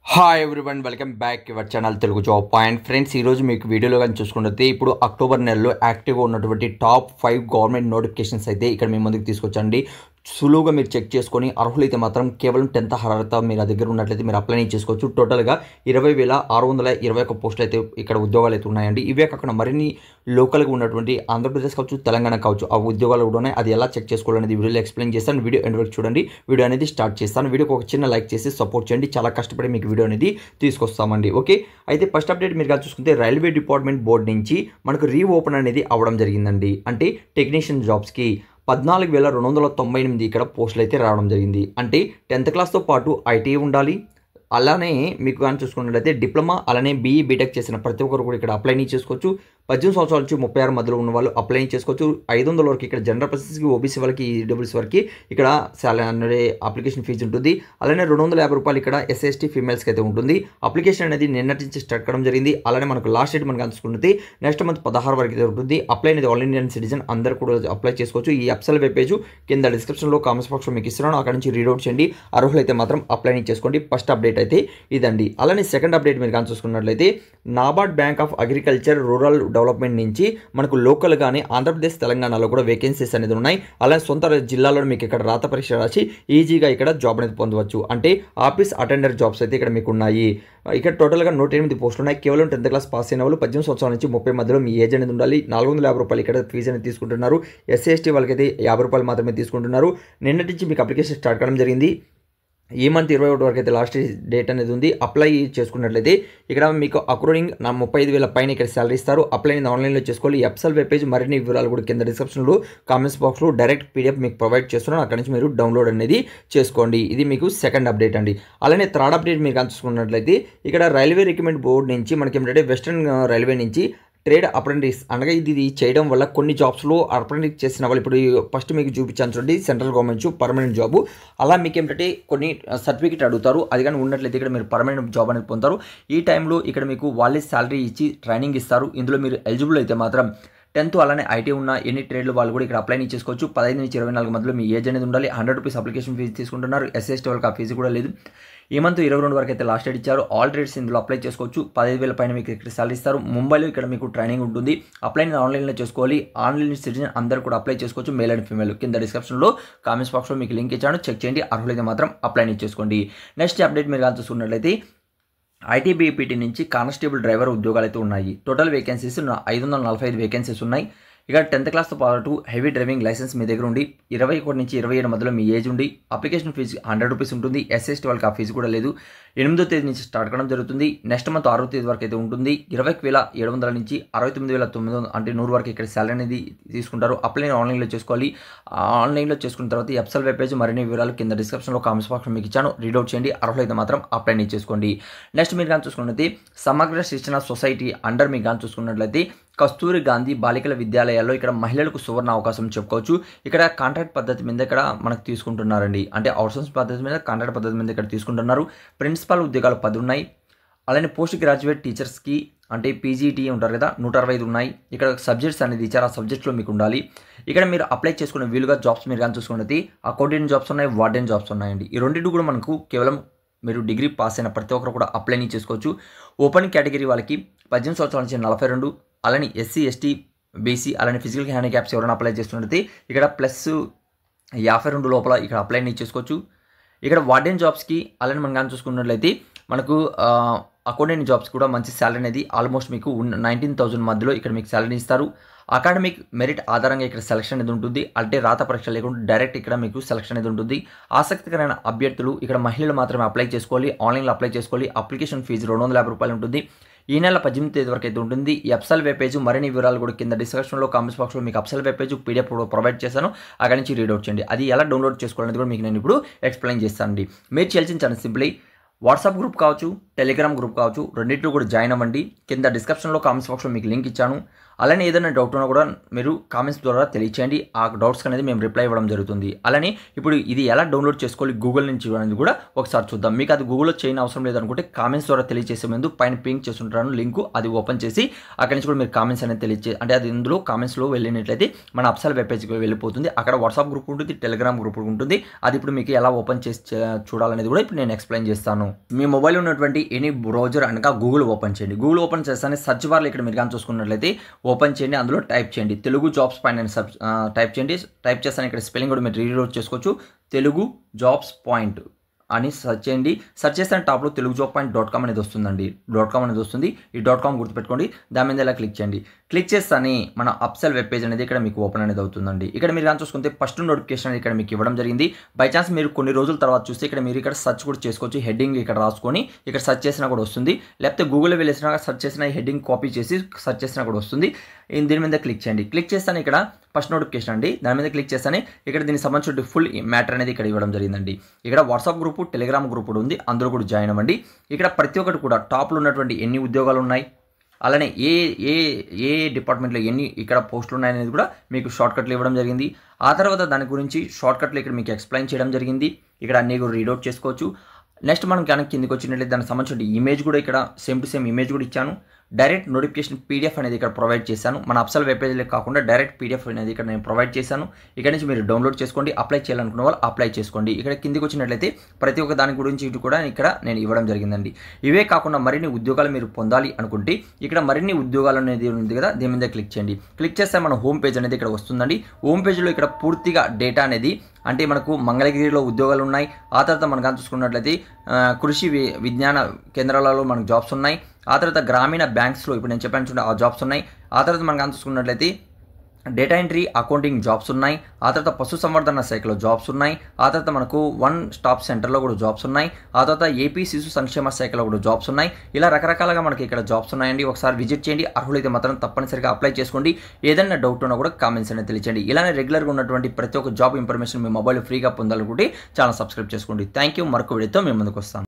Hi everyone, welcome back your channel Telugu job point. Friends, ఈరోజు మీకు వీడియోలో కానీ చూసుకుంటే ఇప్పుడు అక్టోబర్ నెలలో యాక్టివ్గా ఉన్నటువంటి టాప్ 5 గవర్నమెంట్ నోటిఫికేషన్స్ అయితే ఇక్కడ మీ ముందుకు తీసుకొచ్చండి. సులువుగా మీరు చెక్ చేసుకొని అర్హులైతే మాత్రం కేవలం 10th అర్హత మీరు దగ్గర ఉన్నట్లయితే మీరు అప్లై చేసుకోవచ్చు. టోటల్గా 20,621 పోస్టులు అయితే ఇక్కడ ఉద్యోగాలు అయితే ఉన్నాయండి. ఇవే కాకుండా మరిన్ని లోకల్గా ఉన్నటువంటి ఆంధ్రప్రదేశ్ కావచ్చు, తెలంగాణ కావచ్చు, ఆ ఉద్యోగాలు కూడా ఉన్నాయి. అది ఎలా చెక్ చేసుకోవాలనేది వీడియోలో ఎక్స్ప్లెయిన్ చేస్తాను. వీడియో ఎండ్ వరకు చూడండి. వీడియో అనేది స్టార్ట్ చేస్తాను. వీడియోకి ఒక చిన్న లైక్ చేసి సపోర్ట్ చేయండి. చాలా కష్టపడి మీకు వీడియో అనేది తీసుకొస్తామండి. ఓకే, అయితే ఫస్ట్ అప్డేట్ మీరు చూసుకుంటే రైల్వే డిపార్ట్మెంట్ బోర్డు నుంచి మనకు రీఓపెన్ అనేది అవ్వడం జరిగిందండి. అంటే టెక్నీషియన్ జాబ్స్కి 14,298 ఇక్కడ పోస్టులు అయితే రావడం జరిగింది. అంటే 10th క్లాస్తో పాటు ఐటీ ఉండాలి. అలానే మీకు కానీ చూసుకున్నట్లయితే డిప్లొమా అలానే బీఈ బీటెక్ చేసిన ప్రతి ఒక్కరు కూడా ఇక్కడ అప్లై చేసుకోవచ్చు. 18 సంవత్సరాల నుంచి 36 మధ్యలో ఉన్న వాళ్ళు అప్లై చేసుకోవచ్చు. 500 వరకు ఇక్కడ జనరల్ పర్సన్స్కి, ఓబీసీ వాళ్ళకి, ఈడబ్ల్యూసీ వరకు ఇక్కడ శాలరీ అప్లికేషన్ ఫీజు ఉంటుంది. అలానే 250 రూపాయలు ఇక్కడ ఎస్సీ ఫీమేల్స్కి అయితే ఉంటుంది. అప్లికేషన్ అనేది నిన్నటి నుంచి స్టార్ట్ కావడం జరిగింది. అలానే మనకు లాస్ట్ డేట్ మనకు చూసుకుంటే నెక్స్ట్ మంత్ 16 వరకు అయితే ఉంటుంది. అప్లై అనేది ఆల్ ఇండియన్ సిటిజన్ అందరూ కూడా అప్లై చేసుకోవచ్చు. ఈ అప్సల్ వెబ్ పేజ్ కింద డిస్క్రిప్షన్లో కామెంట్స్ బాక్స్లో మీకు ఇస్తున్నాను. అక్కడ నుంచి రీడౌట్ చేయండి. అర్హులైతే మాత్రం అప్లై చేసుకోండి. ఫస్ట్ అప్డేట్ అయితే ఇదండి. అలానే సెకండ్ అప్డేట్ మీరు కానీ చూసుకున్నట్లయితే NABARD bank of agriculture rural development నుంచి మనకు లోకల్ గానీ ఆంధ్రప్రదేశ్, తెలంగాణలో కూడా వేకెన్సీస్ అనేది ఉన్నాయి. అలానే సొంత జిల్లాలో మీకు ఇక్కడ రాత పరీక్ష రాసి ఈజీగా ఇక్కడ జాబ్ అనేది పొందవచ్చు. అంటే ఆఫీస్ అటెండర్ జాబ్స్ అయితే ఇక్కడ మీకు ఉన్నాయి. ఇక్కడ టోటల్గా 108 పోస్టులు ఉన్నాయి. కేవలం 10th క్లాస్ పాస్ అయిన వాళ్ళు 18 సంవత్సరాల నుంచి 30 మధ్యలో మీ ఏజ్ అనేది ఉండాలి. 450 రూపాయలు ఇక్కడ ఫీజు అనేది తీసుకుంటున్నారు. ఎస్సీ ఎస్టీ వాళ్ళకైతే 50 రూపాయలు మాత్రమే తీసుకుంటున్నారు. నిన్నటి నుంచి మీకు అప్లికేషన్ స్టార్ట్ కావడం జరిగింది. ఈ మంత్ 21 వరకు అయితే లాస్ట్ డేట్ అనేది ఉంది. అప్లై చేసుకున్నట్లయితే ఇక్కడ మీకు అక్రూడింగ్ 35,000 పైన ఇక్కడ శాలరీ ఇస్తారు. అప్లై అనేది ఆన్లైన్లో చేసుకోవాలి. ఎప్సల్ వెబ్ పేజ్ మరిన్ని వివరాలు కూడా కింద డిస్క్రిప్షన్లో కామెంట్స్ బాక్స్లో డైరెక్ట్ పీడిఎఫ్ మీకు ప్రొవైడ్ చేస్తున్నాను. అక్కడ నుంచి మీరు డౌన్లోడ్ అనేది చేసుకోండి. ఇది మీకు సెకండ్ అప్డేట్ అండి. అలానే థర్డ్ అప్డేట్ మీరు చూసుకున్నట్లయితే ఇక్కడ రైల్వే రిక్రూట్మెంట్ బోర్డు నుంచి మనకి ఏంటంటే వెస్టర్న్ రైల్వే నుంచి ట్రేడ్ అప్రెంటిస్ అనగా ఇది చేయడం వల్ల కొన్ని జాబ్స్లో అప్రెంటిస్ చేసిన వాళ్ళు ఇప్పుడు ఫస్ట్ మీకు చూపించాను చూడండి, సెంట్రల్ గవర్నమెంట్ పర్మనెంట్ జాబ్. అలా మీకు ఏంటంటే కొన్ని సర్టిఫికేట్ అడుగుతారు. అది కానీ ఉన్నట్లయితే ఇక్కడ మీరు పర్మనెంట్ జాబ్ అనేది పొందుతారు. ఈ టైంలో ఇక్కడ మీకు వాళ్ళే శాలరీ ఇచ్చి ట్రైనింగ్ ఇస్తారు. ఇందులో మీరు ఎలిజిబుల్ అయితే మాత్రం 10th అలానే ఐటీ ఉన్న ఎన్ని ట్రేడ్లు వాళ్ళు కూడా ఇక్కడ అప్లై చేసుకోవచ్చు. 15 నుంచి 24 మధ్యలో మీ ఏజ్ అనేది ఉండాలి. 100 రూపీస్ అప్లికేషన్ ఫీజు తీసుకుంటున్నారు. ఎస్సీ వాళ్ళకి ఆ ఫీజు కూడా లేదు. ఈ మంత్ 22 వరకు అయితే లాస్ట్ డేట్ ఇచ్చారు. ఆల్ ట్రేడ్స్ ఇందులో అప్లై చేసుకోవచ్చు. 15,000 పైన మీకు ఇక్కడ శాలరీ ఇస్తారు. ముంబైలో ఇక్కడ మీకు ట్రైనింగ్ ఉంటుంది. అప్లై ఆన్లైన్లో చేసుకోవాలి. ఆన్లైన్ సిటిజన్ అందరూ కూడా అప్లై చేసుకోవచ్చు, మేల్ అండ్ ఫీమేల్. కింద డిస్క్రిప్షన్లో కామెంట్స్ బాక్స్లో మీకు లింక్ ఇచ్చాను, చెక్ చేయండి. అర్హులైతే మాత్రం అప్లై చేసుకోండి. నెక్స్ట్ అప్డేట్ మీరు చూసుకున్నట్లయితే ఐటీబీపీటీ నుంచి కానిస్టేబుల్ డ్రైవర్ ఉద్యోగాలు అయితే ఉన్నాయి. టోటల్ వేకెన్సీస్ 545 వేకెన్సీస్ ఉన్నాయి. ఇక్కడ 10th క్లాస్తో పాటు హెవీ డ్రైవింగ్ లైసెన్స్ మీ దగ్గర ఉండి 21 నుంచి 27 మధ్యలో మీ ఏజ్ ఉండి అప్లికేషన్ ఫీజు 100 రూపీస్ ఉంటుంది. ఎస్ఎస్టీ వాళ్ళకి ఆ ఫీజు కూడా లేదు. 8వ తేదీ నుంచి స్టార్ట్ కావడం జరుగుతుంది. నెక్స్ట్ మంత్ 6వ తేదీ వరకు అయితే ఉంటుంది. 20,700 నుంచి 69,900 అంటే 100 వరకు ఇక్కడ శాలరీ అనేది తీసుకుంటారు. అప్లై ఆన్లైన్లో చేసుకోవాలి. ఆన్లైన్లో చేసుకున్న తర్వాత ఎప్సల్ వెబ్ పేజ్ మరిన్ని వివరాలు కింద డిస్క్రిప్షన్లో కామెంట్స్ బాక్స్లో మీకు ఇచ్చాను, రీడౌట్ చేయండి. అర్హులైతే మాత్రం అప్లై చేసుకోండి. నెక్స్ట్ మీరు కానీ చూసుకున్నట్లయితే సమగ్ర శిక్షణ సొసైటీ అండర్ మీకు కానీ చూసుకున్నట్లయితే కస్తూరి గాంధీ బాలికల విద్యాలయాల్లో ఇక్కడ మహిళలకు సువర్ణ అవకాశం చెప్పుకోవచ్చు. ఇక్కడ కాంట్రాక్ట్ పద్ధతి మీద ఇక్కడ మనకు తీసుకుంటున్నారండి. అంటే అవుట్సోర్స్ పద్ధతి మీద, కాంట్రాక్ట్ పద్ధతి మీద ఇక్కడ తీసుకుంటున్నారు. ప్రిన్సిపల్ ఉద్యోగాలు 10 ఉన్నాయి. అలానే పోస్ట్ గ్రాడ్యుయేట్ టీచర్స్కి అంటే పీజీటీ ఉంటారు కదా, 165 ఉన్నాయి. ఇక్కడ సబ్జెక్ట్స్ అనేది ఇచ్చారు. ఆ సబ్జెక్ట్లో మీకు ఉండాలి. ఇక్కడ మీరు అప్లై చేసుకునే వీలుగా జాబ్స్ మీరు కానీ చూసుకున్నది అకౌంటెంట్ జాబ్స్ ఉన్నాయి, వార్డెన్ జాబ్స్ ఉన్నాయండి. ఈ రెండింటి కూడా మనకు కేవలం మీరు డిగ్రీ పాస్ అయిన ప్రతి ఒక్కరు కూడా అప్లై చేసుకోవచ్చు. ఓపెన్ కేటగిరీ వాళ్ళకి 18 సంవత్సరాల నుంచి 42, అలానే ఎస్సీ ఎస్టీ బీసీ అలానే ఫిజికల్ హ్యాండిక్యాప్స్ ఎవరైనా అప్లై చేస్తున్నట్లయితే ఇక్కడ +52 లోపల ఇక్కడ అప్లై చేసుకోవచ్చు. ఇక్కడ వార్డెన్ జాబ్స్కి అలానే మనం కానీ చూసుకున్నట్లయితే మనకు అకౌంటెంట్ జాబ్స్ కూడా మంచి శాలరీ అనేది ఆల్మోస్ట్ మీకు 19,000 మధ్యలో ఇక్కడ మీకు శాలరీ ఇస్తారు. అకాడమిక్ మెరిట్ ఆధారంగా ఇక్కడ సెలక్షన్ అనేది ఉంటుంది. అంటే రాత పరీక్ష లేకుండా డైరెక్ట్ ఇక్కడ మీకు సెలక్షన్ అనేది ఉంటుంది. ఆసక్తికరమైన అభ్యర్థులు ఇక్కడ మహిళలు మాత్రమే అప్లై చేసుకోవాలి. ఆన్లైన్లో అప్లై చేసుకోవాలి. అప్లికేషన్ ఫీజు 250 రూపాయలు ఉంటుంది. ఈ నెల 18వ తేదీ వరకు అయితే ఉంటుంది. ఈ అప్సల్ వెబ్ పేజ్ మరిన్ని వివరాలు కూడా కింద డిస్క్రిప్షన్లో కామెంట్స్ బాక్స్లో మీకు అప్సల్ వెబ్ పేజ్ పీడిఎఫ్ కూడా ప్రొవైడ్ చేశాను. అక్కడి నుంచి రీడౌట్ చేయండి. అది ఎలా డౌన్లోడ్ చేసుకోవాలనేది కూడా మీకు నేను ఇప్పుడు ఎక్స్ప్లెయిన్ చేస్తానండి. మీరు చేయాల్సిన సింప్లీ వాట్సాప్ గ్రూప్ కావచ్చు, టెలిగ్రామ్ గ్రూప్ కావచ్చు, రెండింటిలో కూడా జాయిన్ అవ్వండి. కింద డిస్క్రిప్షన్లో కామెంట్స్ బాక్స్లో మీకు లింక్ ఇచ్చాను. అలానే ఏదైనా డౌట్ ఉన్నా కూడా మీరు కామెంట్స్ ద్వారా తెలియచేయండి. ఆ డౌట్స్ అనేది మేము రిప్లై ఇవ్వడం జరుగుతుంది. అలానే ఇప్పుడు ఇది ఎలా డౌన్లోడ్ చేసుకోవాలి గూగుల్ నుంచి అనేది కూడా ఒకసారి చూద్దాం. మీకు అది గూగుల్లో చేయని అవసరం లేదనుకుంటే కామెంట్స్ ద్వారా తెలియజేసే ముందు పైన పింక్ చేస్తుంటాను లింక్, అది ఓపెన్ చేసి అక్కడి నుంచి కూడా మీరు కామెంట్స్ అనేది అంటే అది ఇందులో కామెంట్స్లో వెళ్ళినట్లయితే మన అప్సల్ వెబ్ పేజ్కి వెళ్ళిపోతుంది. అక్కడ వాట్సాప్ గ్రూప్ ఉంటుంది, టెలిగ్రామ్ గ్రూప్ ఉంటుంది. అది ఇప్పుడు మీకు ఎలా ఓపెన్ చేసి చూడాలనేది కూడా ఇప్పుడు నేను ఎక్స్ప్లెయిన్ చేస్తాను. మీ మొబైల్ ఉన్నటువంటి ఎనీ బ్రౌజర్ అనగా గూగుల్ ఓపెన్ చేయండి. గూగుల్ ఓపెన్ చేస్తానే సర్చ్ బార్లో ఇక్కడ మీరు కానీ చూసుకున్నట్లయితే ఓపెన్ చేయండి. అందులో టైప్ చేయండి తెలుగు జాబ్స్ పాయింట్ అని టైప్ చేయండి. టైప్ చేస్తాను ఇక్కడ స్పెల్లింగ్ కూడా మీరు రీడ్ చేసుకోవచ్చు. తెలుగు జాబ్స్ పాయింట్ అని సెర్చ్ చేయండి. సెర్చ్ చేస్తే టాప్లో telugujob.com అనేది వస్తుందండి. .com అనేది వస్తుంది. ఈ .com గుర్తుపెట్టుకోండి. దాని మీద ఇలా క్లిక్ చేయండి. క్లిక్ చేస్తానే మన అప్సెల్ వెబ్ పేజ్ అనేది ఇక్కడ మీకు ఓపెన్ అనేది అవుతుందండి. ఇక్కడ మీరు కానీ చూసుకుంటే ఫస్ట్ నోటిఫికేషన్ అనేది ఇక్కడ మీకు ఇవ్వడం జరిగింది. బై ఛాన్స్ మీరు కొన్ని రోజుల తర్వాత చూస్తే ఇక్కడ మీరు ఇక్కడ సెర్చ్ కూడా చేసుకోవచ్చు. హెడ్డింగ్ ఇక్కడ రాసుకొని ఇక్కడ సెర్చ్ చేసినా కూడా వస్తుంది. లేకపోతే గూగుల్లో వెళ్ళేసినా సెర్చ్ చేసిన హెడ్డింగ్ కాపీ చేసి సెర్చ్ చేసినా కూడా వస్తుంది. దీని మీద క్లిక్ చేయండి. క్లిక్ చేస్తాను ఇక్కడ ఫస్ట్ నోటిఫికేషన్ అండి. దాని మీద క్లిక్ చేస్తానే ఇక్కడ దీనికి సంబంధించిన ఫుల్ మ్యాటర్ అనేది ఇక్కడ ఇవ్వడం జరిగిందండి. ఇక్కడ వాట్సాప్ గ్రూప్, టెలిగ్రామ్ గ్రూప్ కూడా ఉంది. అందులో కూడా జాయిన్ అవ్వండి. ఇక్కడ ప్రతి ఒక్కటి కూడా టాప్లో ఉన్నటువంటి ఎన్ని ఉద్యోగాలు ఉన్నాయి, అలానే ఏ ఏ ఏ డిపార్ట్మెంట్లో ఎన్ని ఇక్కడ పోస్టులు ఉన్నాయనేది కూడా మీకు షార్ట్కట్లు ఇవ్వడం జరిగింది. ఆ తర్వాత దాని గురించి షార్ట్కట్లు ఇక్కడ మీకు ఎక్స్ప్లెయిన్ చేయడం జరిగింది. ఇక్కడ అన్నీ కూడా రీడౌట్ చేసుకోవచ్చు. నెక్స్ట్ మనం కనుక కిందకి వచ్చినట్లయితే దానికి సంబంధించిన ఇమేజ్ కూడా ఇక్కడ సేమ్ టు సేమ్ ఇమేజ్ కూడా ఇచ్చాను. డైరెక్ట్ నోటిఫికేషన్ పీడిఎఫ్ అనేది ఇక్కడ ప్రొవైడ్ చేశాను. మన అప్సల్ వెబ్ పేజ్లో కాకుండా డైరెక్ట్ పీడిఎఫ్ అనేది ఇక్కడ నేను ప్రొవైడ్ చేశాను. ఇక్కడ నుంచి మీరు డౌన్లోడ్ చేసుకోండి. అప్లై చేయాలనుకున్న వాళ్ళు అప్లై చేసుకోండి. ఇక్కడ కిందికి వచ్చినట్లయితే ప్రతి ఒక్క దాని గురించి ఇటు కూడా ఇక్కడ నేను ఇవ్వడం జరిగిందండి. ఇవే కాకుండా మరిన్ని ఉద్యోగాలు మీరు పొందాలి అనుకుంటే ఇక్కడ మరిన్ని ఉద్యోగాలు అనేది ఉంది కదా, దీని మీద క్లిక్ చేయండి. క్లిక్ చేస్తే మన హోమ్ పేజ్ అనేది ఇక్కడ వస్తుందండి. హోమ్ పేజ్లో ఇక్కడ పూర్తిగా డేటా అనేది అంటే మనకు మంగళగిరిలో ఉద్యోగాలు ఉన్నాయి. ఆ తర్వాత మనం చూసుకున్నట్లయితే కృషి విజ్ఞాన కేంద్రాలలో మనకు జాబ్స్ ఉన్నాయి. ఆ తర్వాత గ్రామీణ బ్యాంక్స్లో ఇప్పుడు నేను చెప్పాను చూడండి ఆ జాబ్స్ ఉన్నాయి. ఆ తర్వాత మనం చూసుకున్నట్లయితే డేటా ఎంట్రీ అకౌంటింగ్ జాబ్స్ ఉన్నాయి. ఆ తర్వాత పశుసంవర్ధన శాఖలో జాబ్స్ ఉన్నాయి. ఆ తర్వాత మనకు వన్ స్టాప్ సెంటర్లో కూడా జాబ్స్ ఉన్నాయి. ఆ తర్వాత ఏపీ శిశు సంక్షేమ శాఖలో కూడా జాబ్స్ ఉన్నాయి. ఇలా రకరకాలుగా మనకి ఇక్కడ జాబ్స్ ఉన్నాయండి. ఒకసారి విజిట్ చేయండి. అర్హులైతే మాత్రం తప్పనిసరిగా అప్లై చేసుకోండి. ఏదైనా డౌట్ ఉన్నా కూడా కామెంట్స్ అనేది తెలియచేయండి. ఇలానే రెగ్యులర్గా ఉన్నటువంటి ప్రతి ఒక్క జాబ్ ఇన్ఫర్మేషన్ మీ మొబైల్ ఫ్రీగా పొందాలనుకుంటే ఛానల్ సబ్స్క్రైబ్ చేసుకోండి. Thank you. మరొక వీడియోతో మేము ముందుకు వస్తాను.